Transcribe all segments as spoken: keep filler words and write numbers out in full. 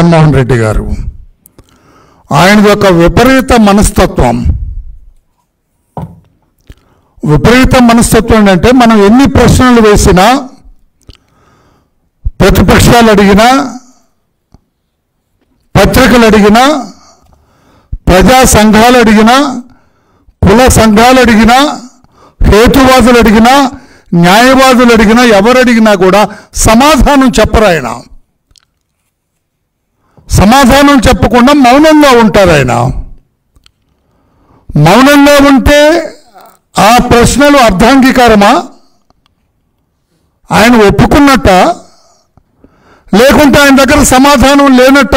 జగన్మోహన్ రెడ్డి గారు ఆయనది ఒక విపరీత మనస్తత్వం. విపరీత మనస్తత్వం అంటే మనం ఎన్ని ప్రశ్నలు వేసినా, ప్రతిపక్షాలు అడిగినా, పత్రికలు అడిగినా, ప్రజా సంఘాలు అడిగినా, కుల సంఘాలు అడిగినా, హేతువాదులు అడిగినా, న్యాయవాదులు అడిగినా, ఎవరు అడిగినా కూడా సమాధానం చెప్పరు. ఆయన సమాధానం చెప్పకుండా మౌనంగా ఉంటారు. ఆయన మౌనంగా ఉంటే ఆ ప్రశ్నలు అర్ధాంగీకారమా, ఆయన ఒప్పుకున్నట్ట, లేకుంటే ఆయన దగ్గర సమాధానం లేనట్ట?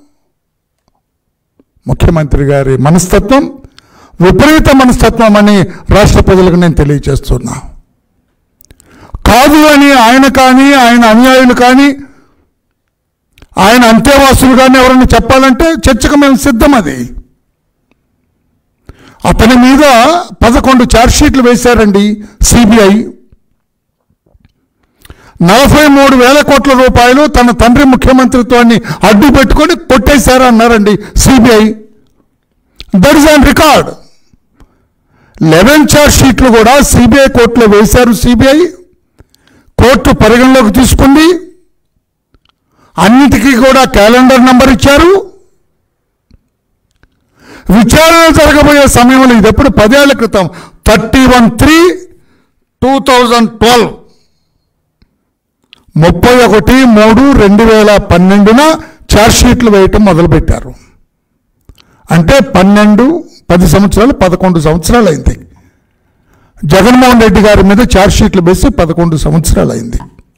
ముఖ్యమంత్రి గారి మనస్తత్వం విపరీత మనస్తత్వం అని రాష్ట్ర ప్రజలకు నేను తెలియజేస్తున్నా. కాదు అని ఆయన కానీ, ఆయన అనుయాయులు కానీ, ఆయన అంతేవాసులు కానీ ఎవరైనా చెప్పాలంటే చర్చకు మేము సిద్ధం. అది అతని మీద పదకొండు ఛార్జ్షీట్లు వేశారండి సిబిఐ. నలభై మూడు వేల కోట్ల రూపాయలు తన తండ్రి ముఖ్యమంత్రిత్వాన్ని అడ్డు పెట్టుకొని కొట్టేశారు అన్నారండి CBI. That is on record. Eleven ఛార్జ్షీట్లు కూడా సిబిఐ కోర్టులో వేశారు. సిబిఐ కోర్టు పరిగణలోకి తీసుకుంది. అన్నిటికీ కూడా క్యాలెండర్ నంబర్ ఇచ్చారు. విచారణ జరగబోయే సమయంలో, ఇది ఎప్పుడు పదేళ్ల క్రితం, thirty one three two thousand twelve ముప్పై ఒకటి మూడు రెండు వేల పన్నెండున ఛార్జ్షీట్లు వేయటం మొదలుపెట్టారు. అంటే పన్నెండు పది సంవత్సరాలు పదకొండు సంవత్సరాలు అయింది. జగన్మోహన్ రెడ్డి గారి మీద ఛార్జ్షీట్లు వేసి పదకొండు సంవత్సరాలు అయింది.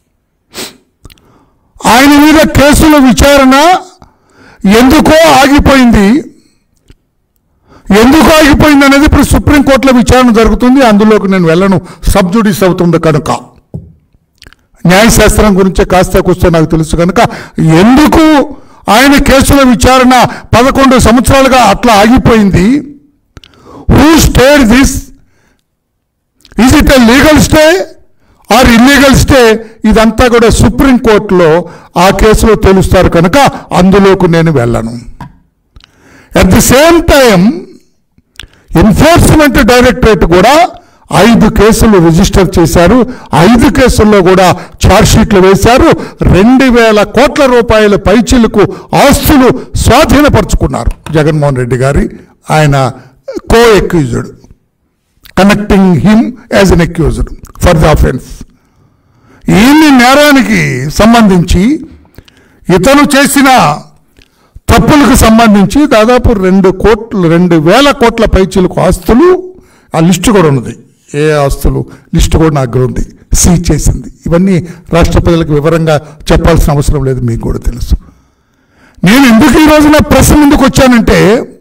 ఆయన మీద కేసుల విచారణ ఎందుకో ఆగిపోయింది. ఎందుకు ఆగిపోయింది అనేది ఇప్పుడు సుప్రీంకోర్టులో విచారణ జరుగుతుంది. అందులోకి నేను వెళ్ళను, సబ్ జుడిస్ అవుతుంది కనుక. న్యాయశాస్త్రం గురించే కాస్త కూస్తే నాకు తెలుసు కనుక ఎందుకు ఆయన కేసుల విచారణ పదకొండు సంవత్సరాలుగా అట్లా ఆగిపోయింది? Who stayed this? Is it a legal stay or illegal stay? ఇదంతా కూడా సుప్రీంకోర్టులో ఆ కేసులో తెలుస్తారు కనుక అందులోకి నేను వెళ్ళను. At the same time enforcement directorate కూడా ఐదు కేసులు రిజిస్టర్ చేశారు. ఐదు కేసుల్లో కూడా ఛార్జ్షీట్లు వేశారు. రెండు వేల కోట్ల రూపాయల పైచిలకు ఆస్తులు స్వాధీనపరుచుకున్నారు జగన్మోహన్ రెడ్డి గారి ఆయన co accused, connecting him as an accused for the offence. ఈ నేరానికి సంబంధించి ఇతను చేసిన తప్పులకు సంబంధించి దాదాపు రెండు కోట్లు రెండు వేల కోట్ల పైచిలకు ఆస్తులు, ఆ లిస్టు కూడా ఉన్నది. ఏ ఆస్తులు లిస్టు కూడా నాకు ఉంది, సీజ్ చేసింది. ఇవన్నీ రాష్ట్ర ప్రజలకు వివరంగా చెప్పాల్సిన అవసరం లేదు, మీకు కూడా తెలుసు. నేను ఎందుకు ఈ రోజున ప్రెస్ ముందుకు వచ్చానంటే,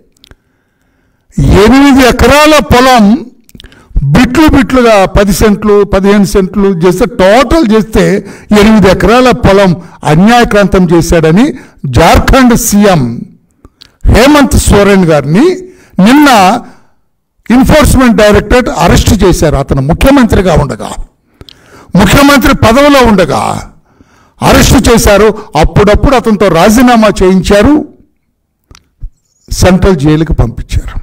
ఎనిమిది ఎకరాల పొలం బిట్లు బిట్లుగా పది సెంట్లు పదిహేను సెంట్లు చేస్తే, టోటల్ చేస్తే ఎనిమిది ఎకరాల పొలం అన్యాయక్రాంతం చేశాడని జార్ఖండ్ సీఎం హేమంత్ సోరెన్ గారిని నిన్న ఎన్ఫోర్స్మెంట్ డైరెక్టరేట్ అరెస్ట్ చేశారు. అతను ముఖ్యమంత్రిగా ఉండగా, ముఖ్యమంత్రి పదవిలో ఉండగా అరెస్టు చేశారు. అప్పుడప్పుడు అతనితో రాజీనామా చేయించారు, సెంట్రల్ జైలుకి పంపించారు.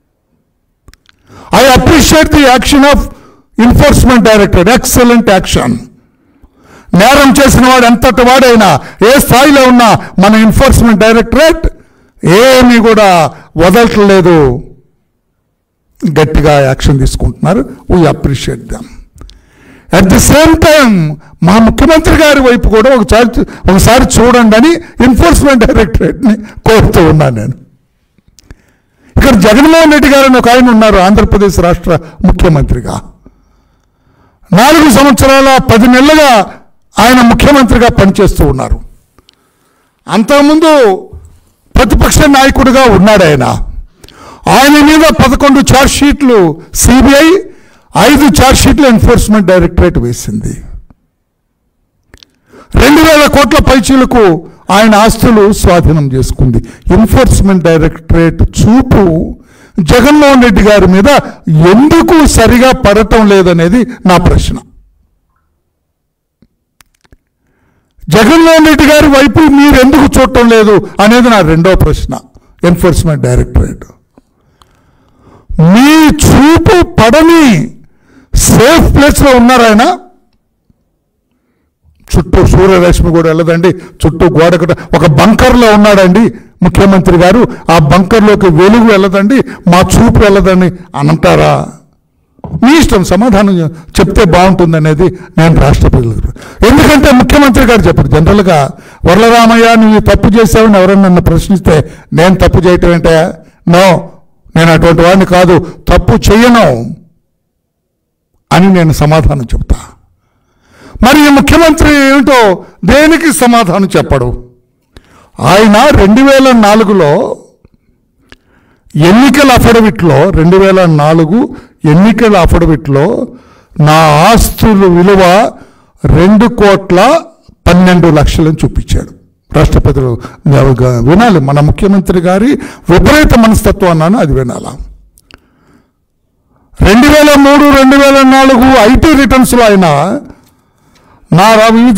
I appreciate the action of enforcement directorate. Excellent action. నేరం చేసిన వాడు ఎంతటి వాడైనా, ఏ స్థాయిలో ఉన్నా మన ఎన్ఫోర్స్మెంట్ డైరెక్టరేట్ ఏమీ కూడా వదలట్లేదు, గట్టిగా యాక్షన్ తీసుకుంటున్నారు. We appreciate them. At the same time మా ముఖ్యమంత్రి గారి వైపు కూడా ఒకసారి ఒకసారి చూడండి అని ఎన్ఫోర్స్మెంట్ డైరెక్టరేట్ని కోరుతూ ఉన్నాను నేను. ఇక్కడ జగన్మోహన్ రెడ్డి గారు ఒక ఆయన ఉన్నారు, ఆంధ్రప్రదేశ్ రాష్ట్ర ముఖ్యమంత్రిగా. నాలుగు సంవత్సరాల పది నెలలుగా ఆయన ముఖ్యమంత్రిగా పనిచేస్తూ ఉన్నారు. అంతకుముందు ప్రతిపక్ష నాయకుడిగా ఉన్నాడు ఆయన. ఆయన మీద పదకొండు ఛార్జ్షీట్లు సిబిఐ, ఐదు ఛార్జ్షీట్లు ఎన్ఫోర్స్మెంట్ డైరెక్టరేట్ వేసింది. రెండు వేల కోట్ల పైచీలకు ఆయన ఆస్తులు స్వాధీనం చేసుకుంది. ఎన్ఫోర్స్మెంట్ డైరెక్టరేట్ చూపు జగన్మోహన్ రెడ్డి గారి మీద ఎందుకు సరిగా పడటం లేదనేది నా ప్రశ్న. జగన్మోహన్ రెడ్డి గారి వైపు మీరు ఎందుకు చూడటం లేదు అనేది నా రెండో ప్రశ్న. ఎన్ఫోర్స్మెంట్ డైరెక్టరేట్ మీ చూపు పడని సేఫ్ ప్లేస్లో ఉన్నారు. ఆయన చుట్టూ సూర్యరశ్మి కూడా వెళ్ళదండి, చుట్టూ గోడ ఒక బంకర్లో ఉన్నాడండి ముఖ్యమంత్రి గారు. ఆ బంకర్లోకి వెలుగు వెళ్ళదండి, మా చూపు వెళ్ళదండి అనంటారా? మీ ఇష్టం, సమాధానం చెప్తే బాగుంటుంది అనేది నేను రాష్ట్ర ప్రజలకు. ఎందుకంటే ముఖ్యమంత్రి గారు చెప్పారు జనరల్గా, వరలరామయ్య నువ్వు తప్పు చేసావని ఎవరైనా నన్ను ప్రశ్నిస్తే నేను తప్పు చేయటం ఏంటా? నో, నేను అటువంటి వాడిని కాదు, తప్పు చెయ్యను అని నేను సమాధానం చెప్తా. మరి ఈ ముఖ్యమంత్రి ఏమిటో దేనికి సమాధానం చెప్పడు. ఆయన రెండు వేల నాలుగులో ఎన్నికల అఫిడవిట్లో రెండు వేల నాలుగు ఎన్నికల అఫిడవిట్లో నా ఆస్తుల విలువ రెండు కోట్ల పన్నెండు లక్షలని చూపించాడు. రాష్ట్రపతులు వినాలి, మన ముఖ్యమంత్రి గారి విపరీత మనస్తత్వం అన్నాను, అది వినాలా. రెండు వేల మూడు రెండు వేల నాలుగు ఐటీ రిటర్న్స్లో ఆయన నా వివిధ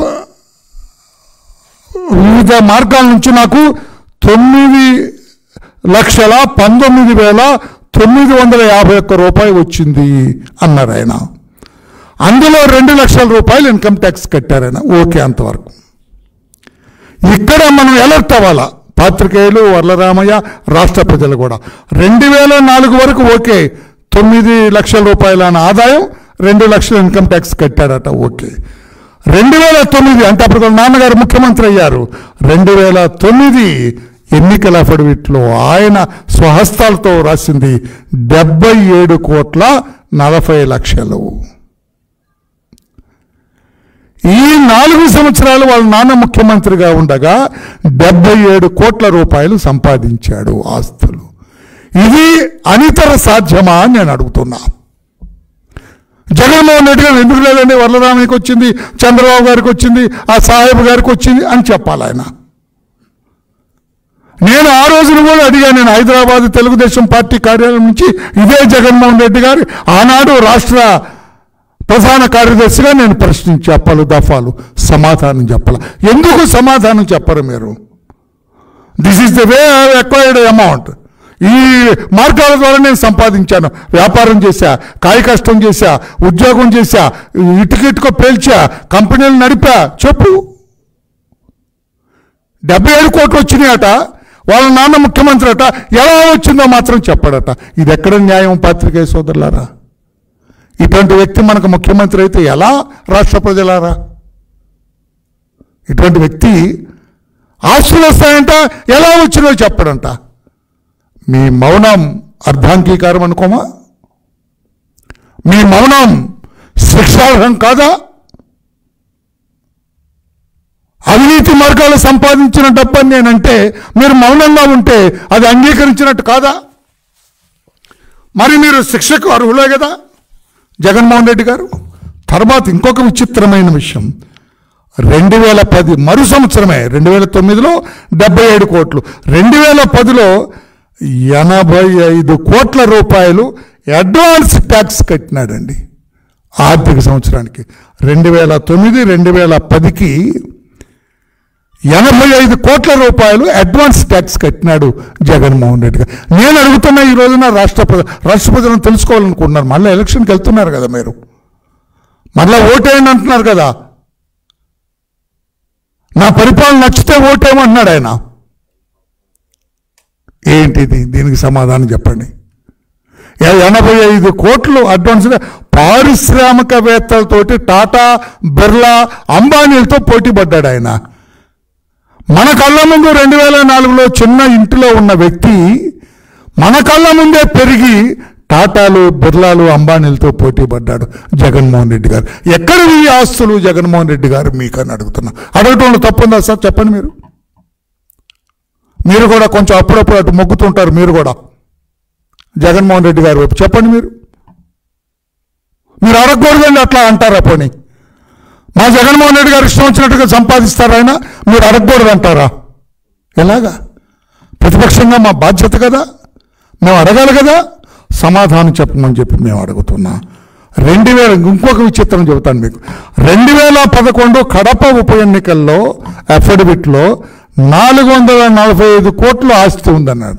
వివిధ మార్గాల నుంచి నాకు తొమ్మిది లక్షల పంతొమ్మిది వేల తొమ్మిది వందల యాభై ఒక్క రూపాయలు వచ్చింది అన్నారు ఆయన. అందులో రెండు లక్షల రూపాయలు ఇన్కమ్ ట్యాక్స్ కట్టారు ఆయన. ఓకే, అంతవరకు. ఇక్కడ మనం అలర్ట్ అవ్వాలా, పాత్రికేయులు, వరలరామయ్య, రాష్ట్ర ప్రజలు కూడా. రెండు వేల నాలుగు వరకు ఓకే, తొమ్మిది లక్షల రూపాయల ఆదాయం, రెండు లక్షల ఇన్కమ్ ట్యాక్స్ కట్టాడట. ఓకే. రెండు వేల తొమ్మిది అంటే అప్పుడు నాన్నగారు ముఖ్యమంత్రి అయ్యారు. రెండు వేల తొమ్మిది ఎన్నికల అఫిడవిట్లో ఆయన స్వహస్తాలతో రాసింది డెబ్బై ఏడు కోట్ల నలభై లక్షలు. ఈ నాలుగు సంవత్సరాలు వాళ్ళ నాన్న ముఖ్యమంత్రిగా ఉండగా డెబ్బై ఏడు కోట్ల రూపాయలు సంపాదించాడు ఆస్తులు. ఇది అనితర సాధ్యమా అని నేను అడుగుతున్నా. జగన్మోహన్ రెడ్డి గారు ఎందుకు లేదండి, వరలరామయ్యకి వచ్చింది, చంద్రబాబు గారికి వచ్చింది, ఆ సాహెబ్ గారికి వచ్చింది అని చెప్పాలి ఆయన. నేను ఆ రోజున కూడా అడిగాను, నేను హైదరాబాద్ తెలుగుదేశం పార్టీ కార్యాలయం నుంచి ఇదే జగన్మోహన్ రెడ్డి గారి ఆనాడు రాష్ట్ర ప్రధాన కార్యదర్శిగా నేను ప్రశ్నించా పలు దఫాలు, సమాధానం చెప్పాల. ఎందుకు సమాధానం చెప్పరు మీరు? This is the way I acquired amount. ఈ మార్గాల ద్వారా నేను సంపాదించాను, వ్యాపారం చేశా, కాయ కష్టం చేశా, ఉద్యోగం చేశా, ఇటుకిట్టుకో పేల్చా, కంపెనీలు నడిపా. చెప్పు. డెబ్బై ఏడు కోట్లు వచ్చినాయట, వాళ్ళ నాన్న ముఖ్యమంత్రి అట, ఎలా వచ్చిందో మాత్రం చెప్పడట. ఇది ఎక్కడ న్యాయం పాత్రికేయ సోదరులారా? ఇటువంటి వ్యక్తి మనకు ముఖ్యమంత్రి అయితే ఎలా రాష్ట్ర ప్రజలారా? ఇటువంటి వ్యక్తి ఆస్తులు వస్తాయంట, ఎలా వచ్చినో చెప్పడంట. మీ మౌనం అర్ధాంగీకారం అనుకోమా? మీ మౌనం శిక్షార్హం కాదా? అవినీతి మార్గాలు సంపాదించిన డబ్బని నేనంటే మీరు మౌనంగా ఉంటే అది అంగీకరించినట్టు కాదా? మరి మీరు శిక్షకు అర్హులే కదా జగన్మోహన్ రెడ్డి గారు. తర్వాత ఇంకొక విచిత్రమైన విషయం, రెండు వేల పది మరు సంవత్సరమే రెండు వేల తొమ్మిదిలో డెబ్బై ఏడు కోట్లు, రెండు వేల పదిలో ఎనభై ఐదు కోట్ల రూపాయలు అడ్వాన్స్ ట్యాక్స్ కట్టినాడండి ఆర్థిక సంవత్సరానికి. రెండు వేల తొమ్మిది రెండు వేల పదికి ఎనభై ఐదు కోట్ల రూపాయలు అడ్వాన్స్ ట్యాక్స్ కట్టినాడు జగన్మోహన్ రెడ్డి గారు. నేను అడుగుతున్నా ఈ రోజున రాష్ట్ర రాష్ట్ర ప్రజలను తెలుసుకోవాలనుకుంటున్నారు. మళ్ళీ ఎలక్షన్కి వెళ్తున్నారు కదా మీరు, మళ్ళీ ఓటేయండి అంటున్నారు కదా. నా పరిపాలన నచ్చితే ఓటేయమన్నాడు ఆయన. ఏంటిది? దీనికి సమాధానం చెప్పండి. ఎనభై ఐదు కోట్లు అడ్వాన్స్ పారిశ్రామికవేత్తలతోటి టాటా, బిర్లా, అంబానీలతో పోటీ పడ్డాడు ఆయన. మన కళ్ళ ముందు రెండు వేల నాలుగులో చిన్న ఇంటిలో ఉన్న వ్యక్తి మన కళ్ళ ముందే పెరిగి టాటాలు, బిర్లాలు, అంబానీలతో పోటీ పడ్డాడు జగన్మోహన్ రెడ్డి గారు. ఎక్కడ ఈ ఆస్తులు జగన్మోహన్ రెడ్డి గారు మీకని అడుగుతున్నా. అడగటంలో తప్పుందా సార్? చెప్పండి. మీరు మీరు కూడా కొంచెం అప్పుడప్పుడు అటు మొగ్గుతుంటారు. మీరు కూడా జగన్మోహన్ రెడ్డి గారి వైపు చెప్పండి. మీరు మీరు అడగకూడదండి అట్లా అంటారా? పోనీ మా జగన్మోహన్ రెడ్డి గారు ఇష్టం వచ్చినట్టుగా సంపాదిస్తారు ఆయన, మీరు అడగకూడదు అంటారా? ఎలాగా? ప్రతిపక్షంగా మా బాధ్యత కదా, మేము అడగాలి కదా. సమాధానం చెప్పమని చెప్పి మేము అడుగుతున్నా. రెండు వేల ఇంకొక విచిత్రం చెబుతాను మీకు. రెండు వేల పదకొండు కడప ఉప ఎన్నికల్లో అఫిడవిట్లో నాలుగు వందల నలభై ఐదు కోట్ల ఆస్తి ఉందన్నాడు.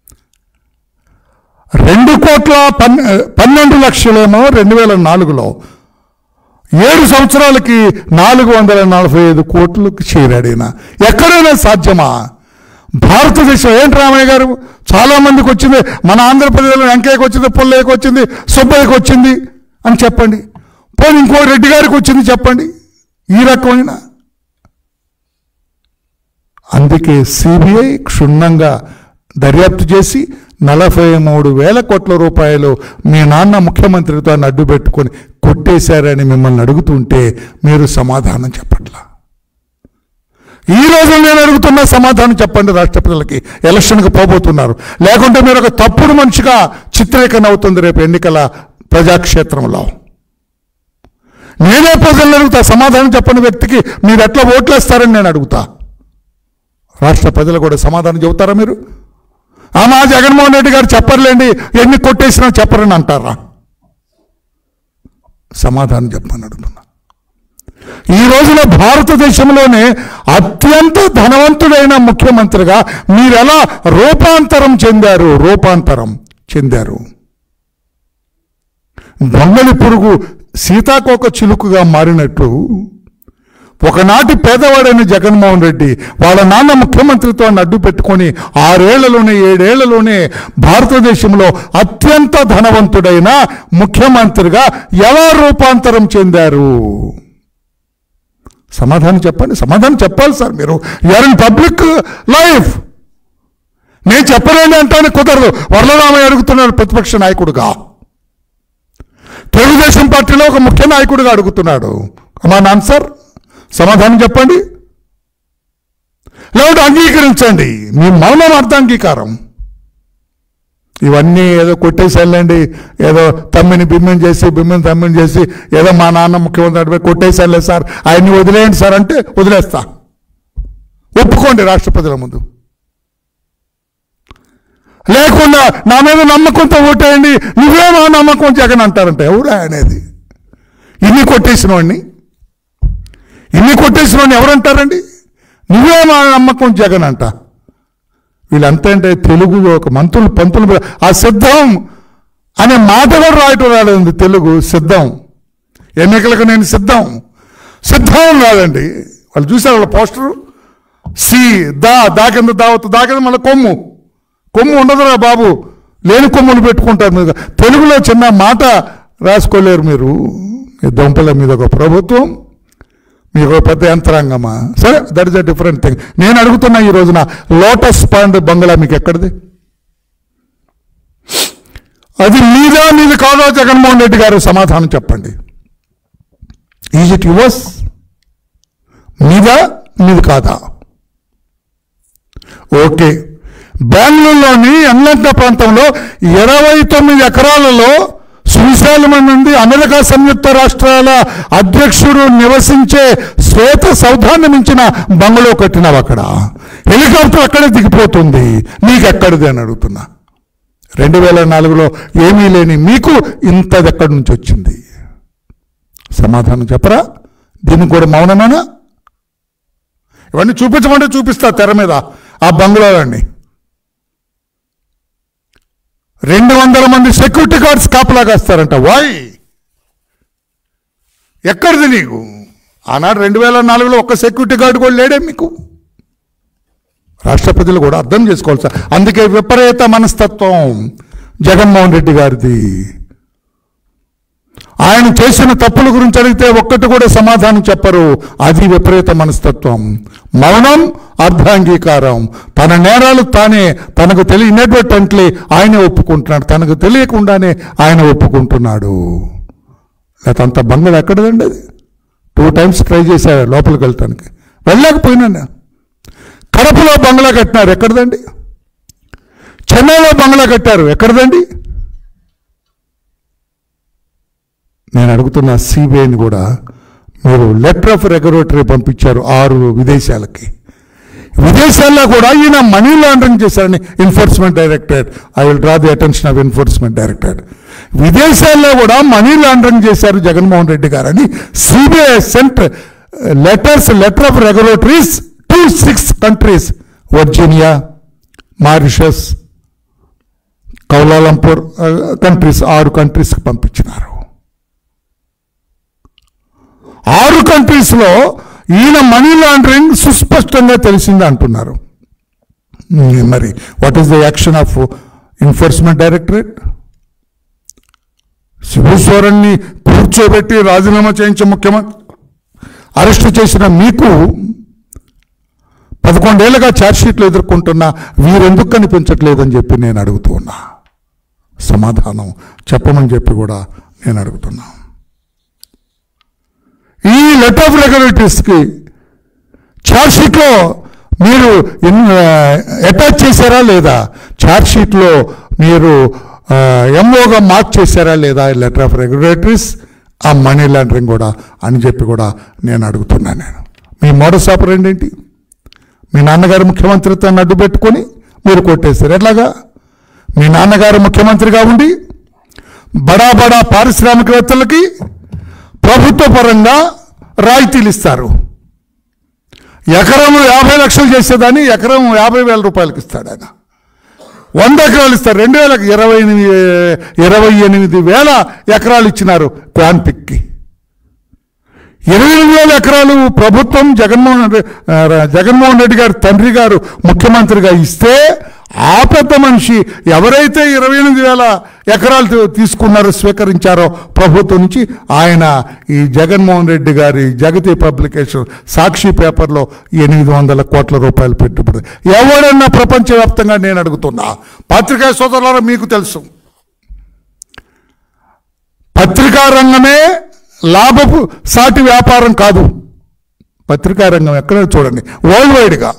రెండు కోట్ల పన్నె పన్నెండు లక్షలేమో రెండు వేల నాలుగులో, ఏడు సంవత్సరాలకి నాలుగు వందల నలభై ఐదు కోట్లకు చేరాడిన. ఎక్కడైనా సాధ్యమా? భారతదేశం ఏంటి రామయ్య గారు, చాలామందికి వచ్చింది, మన ఆంధ్రప్రదేశ్లో వెంకయ్యకి వచ్చింది, పుల్లయ్యకి వచ్చింది, సుబ్బయ్యకి వచ్చింది అని చెప్పండి. పోనీ ఇంకో రెడ్డి గారికి వచ్చింది చెప్పండి. ఈ రకమైన అందుకే సిబిఐ క్షుణ్ణంగా దర్యాప్తు చేసి నలభై మూడు వేల కోట్ల రూపాయలు మీ నాన్న ముఖ్యమంత్రితో అడ్డు పెట్టుకొని కొట్టేశారని మిమ్మల్ని అడుగుతుంటే మీరు సమాధానం చెప్పట్లా. ఈ రోజు నేను అడుగుతున్న సమాధానం చెప్పండి రాష్ట్ర ప్రజలకి. ఎలక్షన్కి పోబోతున్నారు, లేకుంటే మీరు ఒక తప్పుడు మనిషిగా చిత్రీకరణ అవుతుంది రేపు ఎన్నికల ప్రజాక్షేత్రంలో. నేనే ప్రజలను అడుగుతా, సమాధానం చెప్పని వ్యక్తికి మీరు ఎట్లా ఓట్లేస్తారని నేను అడుగుతా. రాష్ట్ర ప్రజలు కూడా సమాధానం చెబుతారా మీరు? ఆ మా జగన్మోహన్ రెడ్డి గారు చెప్పర్లేండి, ఎన్ని కొట్టేసినా చెప్పరని అంటారా? సమాధానం చెప్పని అడుగుతున్నా. ఈ రోజున భారతదేశంలోనే అత్యంత ధనవంతుడైన ముఖ్యమంత్రిగా మీరు ఎలా రూపాంతరం చెందారు రూపాంతరం చెందారు దొంగలి పురుగు సీతాకోక చిలుకుగా మారినట్లు ఒకనాటి పేదవాడైన జగన్మోహన్ రెడ్డి వాళ్ళ నాన్న ముఖ్యమంత్రితో అడ్డు పెట్టుకొని ఆరేళ్లలోనే ఏడేళ్లలోనే భారతదేశంలో అత్యంత ధనవంతుడైన ముఖ్యమంత్రిగా ఎలా రూపాంతరం చెందారు? సమాధానం చెప్పండి. సమాధానం చెప్పాలి సార్ మీరు. You're in public life. నేను చెప్పలేని అంటానే కుదరదు. వరలరామయ్య అడుగుతున్నాడు ప్రతిపక్ష నాయకుడుగా, తెలుగుదేశం పార్టీలో ఒక ముఖ్య నాయకుడిగా అడుగుతున్నాడు. కమాన్ ఆన్సర్, సమాధానం చెప్పండి. లేకపోతే అంగీకరించండి. మీ మౌనం అర్థాంగీకారం. ఇవన్నీ ఏదో కొట్టేసారులేండి, ఏదో తమ్మిని బిమ్మిని చేసి బిమ్మిని తమ్మిని చేసి ఏదో మా నాన్న ముఖ్యమంత్రి కొట్టేసారులే సార్, ఆయన్ని వదిలేయండి సార్ అంటే వదిలేస్తా. ఒప్పుకోండి రాష్ట్ర ప్రజల ముందు. లేకుండా నా మీద నమ్మకంతో ఓటేయండి, నువ్వే మా నమ్మకం జగన్ అంటారంటే ఎవరు అనేది? ఇన్ని కొట్టేసిన వాడిని ఇన్ని కొట్టేసిన వాడిని ఎవరంటారండి? నువ్వే మా నమ్మకం జగన్ అంట. వీళ్ళంతా అంటే తెలుగులో ఒక మంత్రులు పంతులు ఆ సిద్ధం అనే మాట కూడా రాయటం రాలేదు. తెలుగు సిద్ధం, ఎన్నికలకు నేను సిద్ధం సిద్ధం రాదండి. వాళ్ళు చూసారు వాళ్ళ పోస్టరు, సి దా దాకింద దావత్ దాకింద మళ్ళీ కొమ్ము కొమ్ము ఉండదురా బాబు, లేని కొమ్ములు పెట్టుకుంటారు మీరు. తెలుగులో చిన్న మాట రాసుకోలేరు మీరు. మీ దొంపల మీద ఒక ప్రభుత్వం, మీకు పెద్ద యంత్రాంగమా? సరే, that is a different thing. నేను అడుగుతున్నా ఈ రోజున లోటస్ పాండ్ బంగ్లా మీకు ఎక్కడిది? అది మీదా మీది కాదో జగన్మోహన్ రెడ్డి గారు సమాధానం చెప్పండి. Is it yours? మీదా మీది కాదా? ఓకే. బెంగళూరులోని ఎన్లంక ప్రాంతంలో ఇరవై తొమ్మిది ఎకరాలలో సువిశాలమైనది అమెరికా సంయుక్త రాష్ట్రాల అధ్యక్షుడు నివసించే శ్వేత సౌధాన్ని మించిన బంగ్లో కట్టినావు. అక్కడ హెలికాప్టర్ అక్కడే దిగిపోతుంది, నీకెక్కడిది అని అడుగుతున్నా. రెండు వేల నాలుగులో ఏమీ లేని మీకు ఇంతది ఎక్కడి నుంచి వచ్చింది? సమాధానం చెప్పరా? దీనికి కూడా మౌనమేనా? ఇవన్నీ చూపించమంటే చూపిస్తా తెర మీద ఆ బంగ్లాలన్నీ. రెండు వందల మంది సెక్యూరిటీ గార్డ్స్ కాపలాగాస్తారంట. వాయ్, ఎక్కడిది నీకు? ఆనాడు రెండు వేల నాలుగులో ఒక్క సెక్యూరిటీ గార్డు కూడా లేడే మీకు. రాష్ట్ర ప్రజలు కూడా అర్థం చేసుకోవాలి సార్. అందుకే విపరీత మనస్తత్వం జగన్మోహన్ రెడ్డి గారిది. ఆయన చేసిన తప్పుల గురించి అడిగితే ఒక్కటి కూడా సమాధానం చెప్పరు. అది విపరీత మనస్తత్వం. మౌనం అర్ధాంగీకారం. తన నేరాలు తానే, తనకు తెలియ ఇన్అడ్వర్టెంట్లీ ఆయనే ఒప్పుకుంటున్నాడు, తనకు తెలియకుండానే ఆయన ఒప్పుకుంటున్నాడు. లేకపోతే అంత బంగ్లా ఎక్కడదండి? అది టూ టైమ్స్ ట్రై చేశారు లోపలికి వెళ్తానికి, వెళ్ళలేకపోయినా. కడపలో బంగ్లా కట్టినారు, ఎక్కడదండి? చెన్నైలో బంగ్లా కట్టారు, ఎక్కడదండి? నేను అడుగుతున్న సిబిఐని కూడా మీరు లెటర్ ఆఫ్ రెగ్యులేటరీ పంపించారు ఆరు విదేశాలకి. విదేశాల్లో కూడా ఈయన మనీ లాండరింగ్ చేశారని enforcement directorate, I will draw the attention of enforcement directorate, విదేశాల్లో కూడా మనీ లాండరింగ్ చేశారు జగన్మోహన్ రెడ్డి గారని CBI sent letters letter of regulatories to six countries, Virginia, Mauritius, Kuala Lumpur countries, ఆరు కంట్రీస్కి పంపించినారు. ఆరు కంట్రీస్లో ఈయన మనీ లాండరింగ్ సుస్పష్టంగా తెలిసింది అంటున్నారు. మరి what is the action of enforcement directorate? Shibu సోరెన్ని కూర్చోబెట్టి రాజీనామా చేయించే ముఖ్యమంత్రి అరెస్టు చేసిన మీకు పదకొండేళ్లుగా ఛార్జ్షీట్లు ఎదుర్కొంటున్నా వీరెందుకు కనిపించట్లేదని చెప్పి నేను అడుగుతూ ఉన్నా. సమాధానం చెప్పమని చెప్పి కూడా నేను అడుగుతున్నా. ఈ లెటర్ ఆఫ్ రెగ్యులేటరీస్కి ఛార్జ్షీట్లో మీరు అటాచ్ చేశారా లేదా? ఛార్జ్షీట్లో మీరు ఎంఓగా మార్క్ చేశారా లేదా లెటర్ ఆఫ్ రెగ్యులేటరీస్, ఆ మనీ లాండరింగ్ కూడా అని చెప్పి కూడా నేను అడుగుతున్నాను. నేను మీ మోడస్ ఆపరెండి ఏంటి? మీ నాన్నగారు ముఖ్యమంత్రిత్వాన్ని అడ్డు పెట్టుకొని మీరు కొట్టేశారు. ఎట్లాగా? మీ నాన్నగారు ముఖ్యమంత్రిగా ఉండి బడా బడా పారిశ్రామికవేత్తలకి ప్రభుత్వ పరంగా రాయితీలు ఇస్తారు. ఎకరం యాభై లక్షలు చేసేదాన్ని ఎకరం యాభై వేల రూపాయలకి ఇస్తాడు ఆయన. వంద ఎకరాలు ఇస్తారు. రెండు వేలకు ఇరవై ఎనిమిది ఇరవై ఎనిమిది వేల ఎకరాలు ఇచ్చినారు ప్లాన్ పిక్కి. ఇరవై ఎనిమిది వేల ఎకరాలు ప్రభుత్వం జగన్మోహన్ జగన్మోహన్ రెడ్డి గారు తండ్రి గారు ముఖ్యమంత్రిగా ఇస్తే, ఆ పెద్ద మనిషి ఎవరైతే ఇరవై ఎనిమిది వేల ఎకరాలు తీసుకున్నారో స్వీకరించారో ప్రభుత్వం నుంచి, ఆయన ఈ జగన్మోహన్ రెడ్డి గారి జగతి పబ్లికేషన్ సాక్షి పేపర్లో ఎనిమిది వందల కోట్ల రూపాయలు పెట్టుబడి. ఎవడన్నా ప్రపంచవ్యాప్తంగా నేను అడుగుతున్నా, పత్రికా సోదరులారా మీకు తెలుసు, పత్రికా రంగమే లాభపు సాటి వ్యాపారం కాదు. పత్రికా రంగం ఎక్కడైనా చూడండి, వరల్డ్ వైడ్గా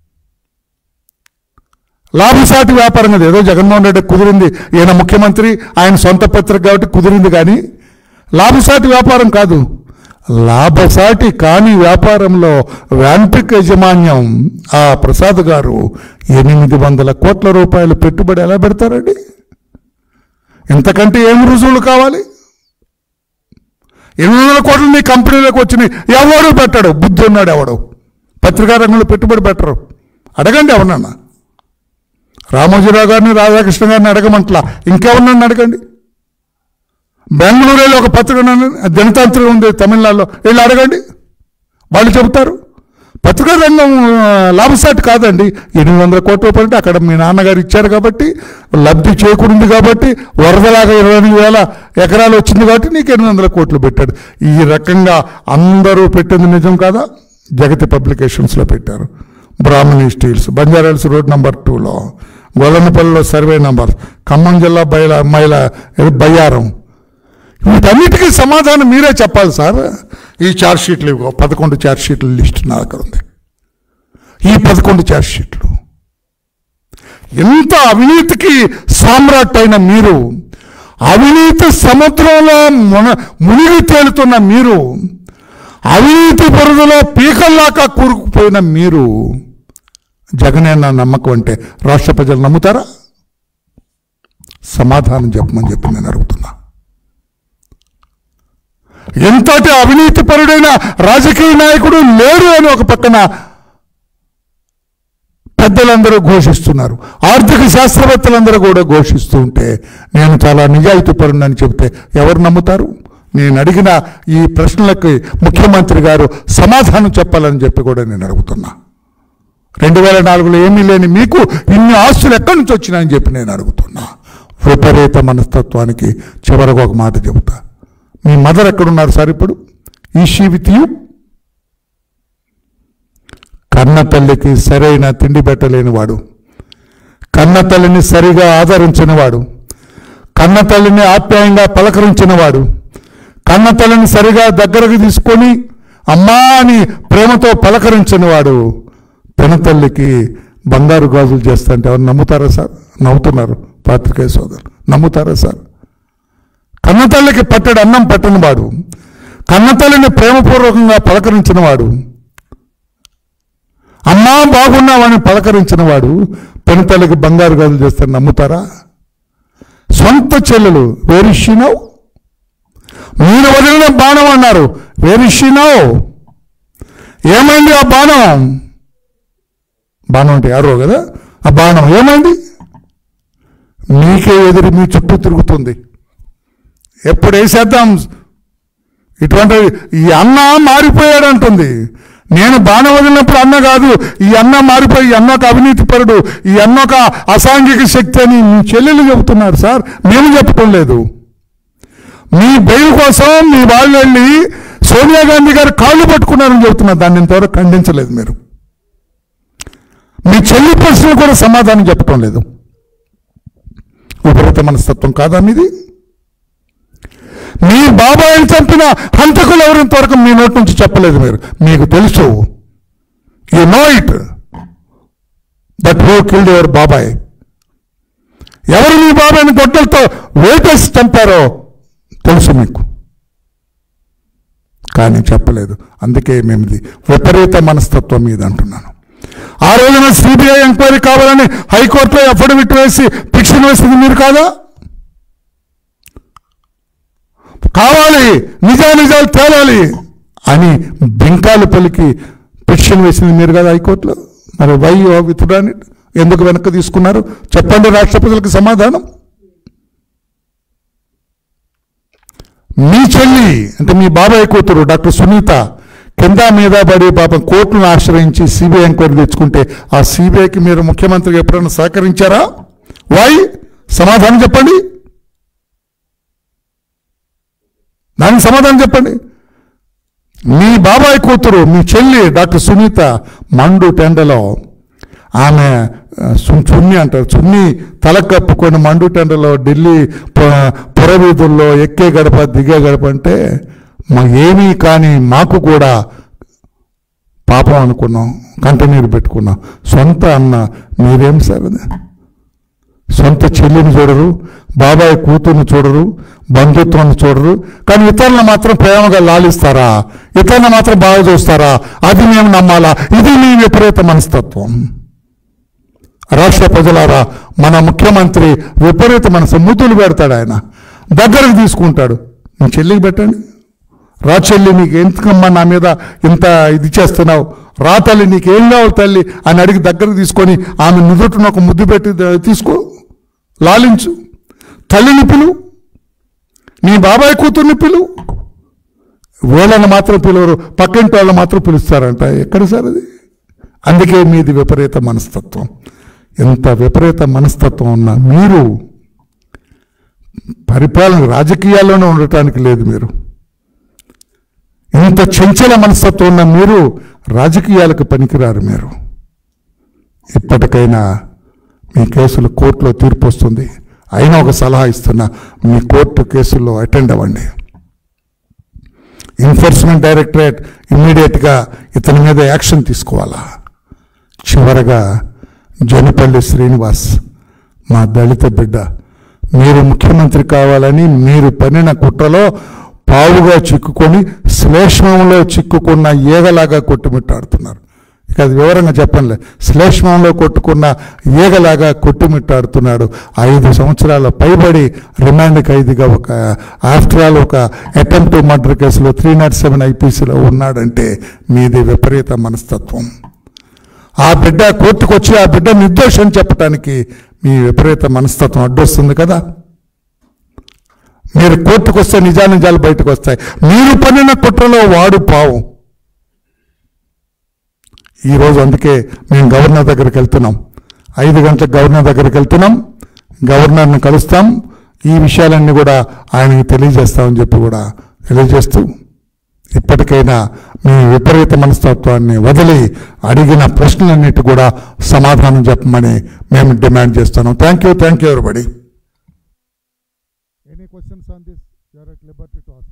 లాభసాటి వ్యాపారం కదా. ఏదో జగన్మోహన్ రెడ్డి కుదిరింది, ఈయన ముఖ్యమంత్రి, ఆయన సొంత పత్రిక కాబట్టి కుదిరింది, కానీ లాభసాటి వ్యాపారం కాదు. లాభసాటి కాని వ్యాపారంలో వ్యాన్పిక్ యాజమాన్యం ఆ ప్రసాద్ గారు ఎనిమిది వందల కోట్ల రూపాయలు పెట్టుబడి ఎలా పెడతారండి? ఇంతకంటే ఏం రుజువులు కావాలి? ఎనిమిది వందల కోట్లు మీ కంపెనీలోకి వచ్చినాయి, ఎవడు పెట్టాడు? బుద్ధి ఉన్నాడు ఎవడు? పత్రికా రంగంలో పెట్టుబడి పెట్టరు. అడగండి ఎవరన్నా. రామోజీరావు గారిని, రాధాకృష్ణ గారిని అడగమంటలా, ఇంకెవరినన్ను అడగండి. బెంగళూరులో ఒక పత్రిక జనతాంత్రిక ఉంది తమిళనాడులో, వీళ్ళు అడగండి, వాళ్ళు చెబుతారు. పత్రికా రంగం లాభసాటి కాదండి. ఎనిమిది వందల కోట్ల రూపాయలు అంటే అక్కడ మీ నాన్నగారు ఇచ్చారు కాబట్టి, లబ్ధి చేకూరింది కాబట్టి, వరదలాగా ఇరవై ఎనిమిది వేల ఎకరాలు వచ్చింది కాబట్టి నీకు ఎనిమిది వందల కోట్లు పెట్టాడు. ఈ రకంగా అందరూ పెట్టింది నిజం కాదా? జగతి పబ్లికేషన్స్లో పెట్టారు. Brahmani steels, Banjara Hills road number టూలో, గొల్లనపల్లిలో సర్వే నెంబర్, ఖమ్మం జిల్లా బయల మైల బయ్యారం. వీటన్నిటికీ సమాధానం మీరే చెప్పాలి సార్. ఈ ఛార్జ్షీట్లు ఇవ్వ పదకొండు ఛార్జ్షీట్ల లిస్ట్ నా దగ్గర ఉంది. ఈ పదకొండు ఛార్జ్షీట్లు ఎంత అవినీతికి సామ్రాట్ అయిన మీరు, అవినీతి సముద్రంలో మున మునిగి తేలుతున్న మీరు, అవినీతి బురదలో పీకల్లాగా కూరుకుపోయిన మీరు, జగనే నా నమ్మకం అంటే రాష్ట్ర ప్రజలు నమ్ముతారా? సమాధానం చెప్పమని చెప్పి నేను అడుగుతున్నా. ఎంతటి అవినీతిపరుడైన రాజకీయ నాయకుడు లేరు అని ఒక పక్కన పెద్దలందరూ ఘోషిస్తున్నారు, ఆర్థిక శాస్త్రవేత్తలందరూ కూడా ఘోషిస్తూ ఉంటే, నేను చాలా నిజాయితీపరుడని చెబితే ఎవరు నమ్ముతారు? నేను అడిగిన ఈ ప్రశ్నలకి ముఖ్యమంత్రి గారు సమాధానం చెప్పాలని చెప్పి కూడా నేను అడుగుతున్నా. రెండు వేల నాలుగులో ఏమీ లేని మీకు ఇన్ని ఆస్తులు ఎక్కడి నుంచి వచ్చినాయని చెప్పి నేను అడుగుతున్నా. విపరీత మనస్తత్వానికి చివరకు ఒక మాట చెబుతా. మీ మదర్ ఎక్కడున్నారు సార్ ఇప్పుడు? ఈ షీ విత్ యూ? కన్న తల్లికి సరైన తిండి పెట్టలేనివాడు, కన్న తల్లిని సరిగా ఆదరించినవాడు, కన్న తల్లిని ఆప్యాయంగా పలకరించినవాడు, కన్న తల్లిని సరిగా దగ్గరకు తీసుకొని అమ్మా అని ప్రేమతో పలకరించినవాడు పెనతల్లికి బంగారు గాజులు చేస్తుంటే ఎవరు నమ్ముతారా సార్? నవ్వుతున్నారు పాత్రికేయ సోదరు. నమ్ముతారా సార్? కన్నతల్లికి పట్టడు అన్నం పట్టనివాడు, కన్నతల్లిని ప్రేమపూర్వకంగా పలకరించినవాడు, అమ్మా బాగున్నావని పలకరించిన వాడు పెనుతల్లికి బంగారు గాజులు చేస్తే నమ్ముతారా? సొంత చెల్లెలు వేరిషినావు, మీరు వదిలిన బాణం అన్నారు, వేరిషినావు, ఏమైంది ఆ బాణం? బాణం అంటే యారో కదా, ఆ బాణం ఏమైంది? మీకే ఎదురు మీ చుట్టూ తిరుగుతుంది. ఎప్పుడు వేసేద్దాం? ఇటువంటి ఈ అన్న మారిపోయాడు అంటుంది. నేను బాణం వదిలినప్పుడు అన్న కాదు, ఈ అన్న మారిపోయి ఈ అన్న ఒక అవినీతి పరుడు, ఈ అన్న ఒక అసాంఘిక శక్తి అని మీ చెల్లెలు చెబుతున్నారు సార్, మేము చెప్పడం లేదు. మీ బెయిల్ కోసం మీ వాళ్ళు వెళ్ళి సోనియా గాంధీ గారు కాళ్ళు పట్టుకున్నారని చెబుతున్నారు, దాన్ని ఇంతవరకు ఖండించలేదు మీరు. మీ చెల్లి ప్రశ్నలు కూడా సమాధానం చెప్పడం లేదు. విపరీత మనస్తత్వం కాదా మీది? మీ బాబాయిని చంపిన హంతకులు ఎవరు ఇంతవరకు మీ నోటి నుంచి చెప్పలేదు మీరు. మీకు తెలుసు, you know it that who killed your బాబాయ్. ఎవరు మీ బాబాయిని గొడ్డలతో వేటేసి చంపారో తెలుసు మీకు, కానీ చెప్పలేదు. అందుకే మేము విపరీత మనస్తత్వం మీద అంటున్నాను. ఆ రోజున సిబిఐ ఎంక్వైరీ కావాలని హైకోర్టులో అఫిడవిట్ వేసి పిటిషన్ వేసింది మీరు కాదా? కావాలి, నిజానిజాలు తేలాలి అని బింకాలు పలికి పిటిషన్ వేసింది మీరు కదా హైకోర్టులో. మరి వై విత్డ్రాని ఎందుకు వెనక్కి తీసుకున్నారు? చెప్పండి రాష్ట్ర ప్రజలకు సమాధానం. మీ చెల్లి అంటే మీ బాబాయ్ కూతురు డాక్టర్ సునీత కింద మీద పడి పాపం కోర్టును ఆశ్రయించి సిబిఐ ఎంక్వైరీ తెచ్చుకుంటే ఆ సిబిఐకి మీరు ముఖ్యమంత్రికి ఎప్పుడైనా సహకరించారా? వై? సమాధానం చెప్పండి, దానికి సమాధానం చెప్పండి. మీ బాబాయ్ కూతురు మీ చెల్లి డాక్టర్ సునీత మండు టెండలో ఆమె చున్ని అంటారు, చున్ని తల కప్పుకొని మండు టెండలో ఢిల్లీ పురవీధుల్లో ఎక్కే గడప దిగే గడప అంటే మా ఏమీ కానీ మాకు కూడా పాపం అనుకున్నాం, కంటనీరు పెట్టుకున్నాం. సొంత అన్న మీరేం సార్? సొంత చెల్లిని చూడరు, బాబాయ్ కూతుర్ని చూడరు, బంధుత్వాన్ని చూడరు, కానీ ఇతరులను మాత్రం ప్రేమగా లాలిస్తారా? ఇతరులను మాత్రం బాగా చూస్తారా? అది మేము నమ్మాలా? ఇది మీ విపరీత మనస్తత్వం. రాష్ట్ర ప్రజలారా, మన ముఖ్యమంత్రి విపరీత మనసు, ముద్దులు పెడతాడు, ఆయన దగ్గరకు తీసుకుంటాడు. మీ చెల్లికి పెట్టండి, రా చెల్లి నీకు ఎందుకమ్మా నా మీద ఇంత ఇది చేస్తున్నావు, రా తల్లి నీకేం కావాలి తల్లి అని అడిగి దగ్గరకు తీసుకొని ఆమె నుదుటిని ఒక ముద్దు పెట్టి తీసుకో, లాలించు. తల్లిని పిలు, నీ బాబాయ్ కూతుర్ని పిలు. వీళ్ళని మాత్రం పిలువరు, పక్కింటి వాళ్ళు మాత్రం పిలుస్తారంట. ఎక్కడ సార్ అది? అందుకే మీది విపరీత మనస్తత్వం. ఎంత విపరీత మనస్తత్వం ఉన్నా మీరు పరిపాలన రాజకీయాల్లోనే ఉండటానికి లేదు. మీరు ఇంత చంచల మనస్తత్వం ఉన్న మీరు రాజకీయాలకు పనికిరారు. మీరు ఇప్పటికైనా మీ కేసులు కోర్టులో తీర్పు వస్తుంది. అయినా ఒక సలహా ఇస్తున్నా, మీ కోర్టు కేసుల్లో అటెండ్ అవ్వండి. ఎన్ఫోర్స్మెంట్ డైరెక్టరేట్ ఇమ్మీడియట్గా ఇతని మీద యాక్షన్ తీసుకోవాలా. చివరగా జనపల్లి శ్రీనివాస్ మా దళిత బిడ్డ, మీరు ముఖ్యమంత్రి కావాలని మీరు పన్నిన కుట్రలో పావుగా చిక్కుకొని శ్లేష్మంలో చిక్కుకున్న ఏగలాగా కొట్టుమిట్టాడుతున్నారు. ఇక అది వివరంగా చెప్పనులే. శ్లేష్మంలో కొట్టుకున్న ఏగలాగా కొట్టుమిట్టాడుతున్నాడు. ఐదు సంవత్సరాల పైబడి రిమాండ్ ఖైదీగా ఒక ఆఫ్టర్ ఆల్ ఒక అటెంప్ట్ మర్డర్ కేసులో త్రీ నాట్ సెవెన్ ఐపీసీలో ఉన్నాడంటే మీది విపరీత మనస్తత్వం. ఆ బిడ్డ కోర్టుకు వచ్చి ఆ బిడ్డ నిర్దోషం చెప్పడానికి మీ విపరీత మనస్తత్వం అడ్డొస్తుంది కదా. మీరు కోర్టుకు వస్తే నిజా నిజాలు బయటకు వస్తాయి. మీరు పన్నిన కుట్రలో వాడు పావు. ఈరోజు అందుకే మేము గవర్నర్ దగ్గరికి వెళ్తున్నాం. ఐదు గంటలకు గవర్నర్ దగ్గరికి వెళ్తున్నాం. గవర్నర్ని కలుస్తాం. ఈ విషయాలన్నీ కూడా ఆయనకి తెలియజేస్తామని చెప్పి కూడా తెలియజేస్తూ ఇప్పటికైనా మీ విపరీత మనస్తత్వాన్ని వదిలి అడిగిన ప్రశ్నలన్నిటి కూడా సమాధానం చెప్పమని మేము డిమాండ్ చేస్తున్నాం. Thank you thank you everybody. Any questions on this? You are at liberty to ask.